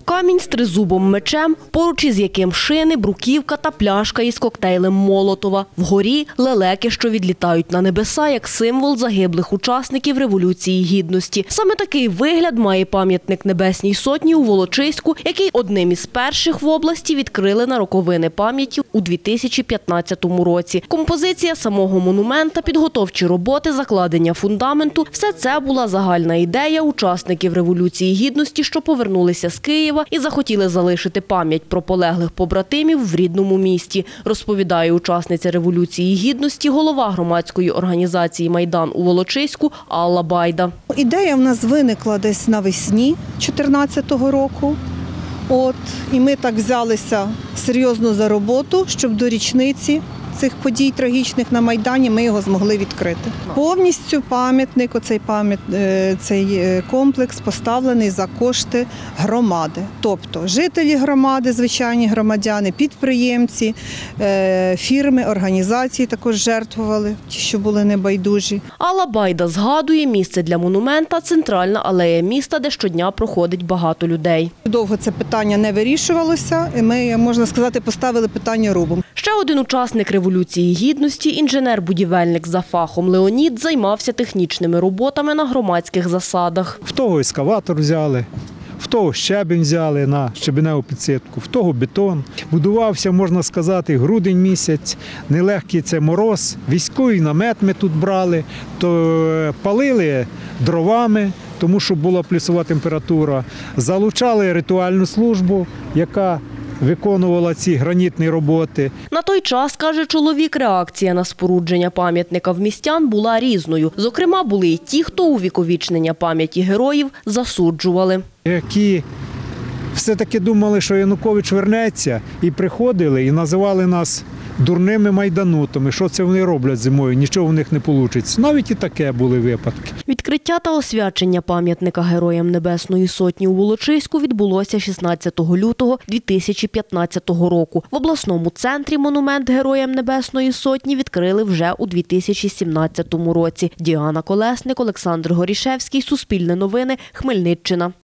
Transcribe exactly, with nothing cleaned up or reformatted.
Камінь з тризубом мечем, поруч із яким шини, бруківка та пляшка із коктейлем Молотова. Вгорі – лелеки, що відлітають на небеса, як символ загиблих учасників Революції Гідності. Саме такий вигляд має пам'ятник Небесній Сотні у Волочиську, який одним із перших в області відкрили на роковини пам'яті у дві тисячі п'ятнадцятому році. Композиція самого монумента, підготовчі роботи, закладення фундаменту – все це була загальна ідея учасників Революції Гідності, що повернулися з Києва і захотіли залишити пам'ять про полеглих побратимів в рідному місті, розповідає учасниця Революції Гідності, голова громадської організації «Майдан» у Волочиську Алла Байда. Ідея в нас виникла десь навесні дві тисячі чотирнадцятого року. От, і ми так взялися серйозно за роботу, щоб до річниці цих подій трагічних на Майдані ми його змогли відкрити. Повністю пам'ятник, оцей пам'ят, цей комплекс поставлений за кошти громади. Тобто жителі громади, звичайні громадяни, підприємці, фірми, організації також жертвували, ті, що були небайдужі. Алла Байда згадує, місце для монумента – центральна алея міста, де щодня проходить багато людей. Довго це питання не вирішувалося, і ми, можна сказати, поставили питання рубом. Ще один учасник Революції Гідності, інженер-будівельник за фахом Леонід, займався технічними роботами на громадських засадах. В того ескаватор взяли, в того щебінь взяли на щебеневу підсипку, в того бетон. Будувався, можна сказати, грудень місяць, нелегкий це мороз, військовий намет ми тут брали, то палили дровами, тому що була плюсова температура, залучали ритуальну службу, яка виконувала ці гранітні роботи. На той час, каже чоловік, реакція на спорудження пам'ятника в містян була різною. Зокрема, були й ті, хто увіковічнення пам'яті героїв засуджували. Які все-таки думали, що Янукович вернеться, і приходили, і називали нас дурними майданутами. Що це вони роблять зимою? Нічого в них не вийде. Навіть і таке були випадки. Відкриття та освячення пам'ятника Героям Небесної Сотні у Волочиську відбулося шістнадцятого лютого дві тисячі п'ятнадцятого року. В обласному центрі монумент Героям Небесної Сотні відкрили вже у дві тисячі сімнадцятому році. Діана Колесник, Олександр Горішевський, Суспільне новини, Хмельниччина.